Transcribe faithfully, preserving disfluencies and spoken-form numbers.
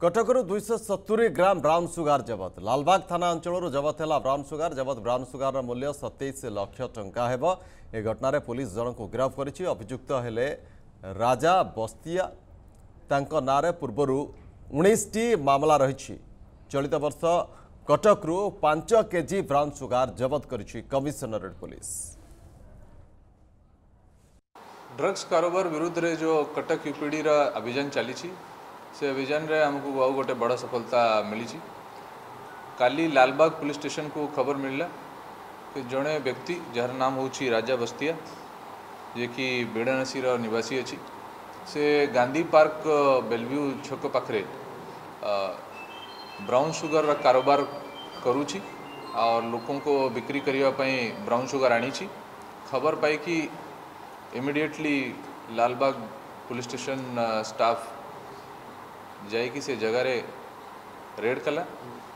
कटकरू दुईश सतुरी gram brown sugar जबत लालबाग थाना अंचल जबत है ब्राउन सुगार जबत ब्राउन सुगार मूल्य सतैश लक्ष टंका हेब। ए घटना पुलिस जन को गिरफ्त कर अभियुक्त हेले राजा बस्तिया तांको नारे पूर्वर उन्नीस टी मामला रही। चलित वर्ष कटकरू पांच केजी ब्राउन सुगार जबत करिछि कमिशनरेट पुलिस। ड्रग्स कारोबार विरुद्ध रे जो कटक यूपीडी रा अभियान चली से अभियान रे हमको बहुत गोटे बड़ा सफलता मिली। काली लालबाग पुलिस स्टेशन को खबर मिलला कि जड़े व्यक्ति जार नाम होची राजा बस्तिया जे कि बेड़ासी निवासी अच्छी से गांधी पार्क बेलव्यू छक पाखरे ब्राउन सुगर रा कारोबार करुची और लोकों को बिक्री करने ब्राउन सुगर आनी। खबर पाई कि immediately Lalbag police station staff जाइकी से जगह रे रेड कला।